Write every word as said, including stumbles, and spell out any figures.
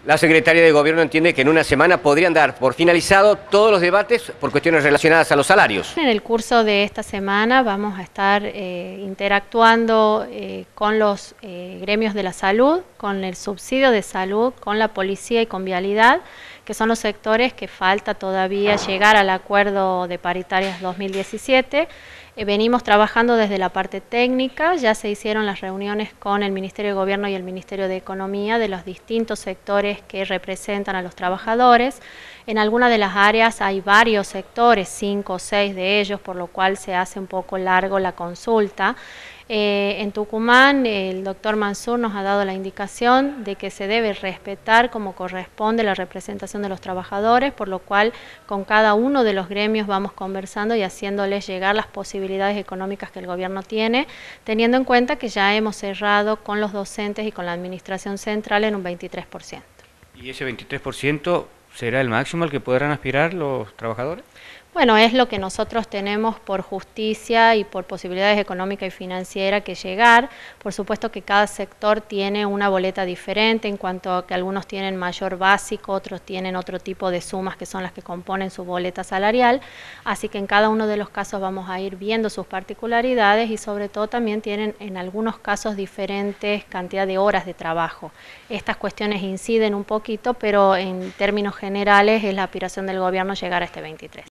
La Secretaría de Gobierno entiende que en una semana podrían dar por finalizado todos los debates por cuestiones relacionadas a los salarios. En el curso de esta semana vamos a estar eh, interactuando eh, con los eh, gremios de la salud, con el subsidio de salud, con la policía y con vialidad, que son los sectores que falta todavía llegar al acuerdo de paritarias dos mil diecisiete. Eh, venimos trabajando desde la parte técnica, ya se hicieron las reuniones con el Ministerio de Gobierno y el Ministerio de Economía de los distintos sectores que representan a los trabajadores. En algunas de las áreas hay varios sectores, cinco o seis de ellos, por lo cual se hace un poco largo la consulta. Eh, en Tucumán el doctor Mansur nos ha dado la indicación de que se debe respetar como corresponde la representación de los trabajadores, por lo cual con cada uno de los gremios vamos conversando y haciéndoles llegar las posibilidades económicas que el gobierno tiene, teniendo en cuenta que ya hemos cerrado con los docentes y con la administración central en un veintitrés por ciento. ¿Y ese veintitrés por ciento será el máximo al que podrán aspirar los trabajadores? Bueno, es lo que nosotros tenemos por justicia y por posibilidades económicas y financieras que llegar. Por supuesto que cada sector tiene una boleta diferente en cuanto a que algunos tienen mayor básico, otros tienen otro tipo de sumas que son las que componen su boleta salarial. Así que en cada uno de los casos vamos a ir viendo sus particularidades y sobre todo también tienen en algunos casos diferentes cantidad de horas de trabajo. Estas cuestiones inciden un poquito, pero en términos generales es la aspiración del gobierno llegar a este veintitrés.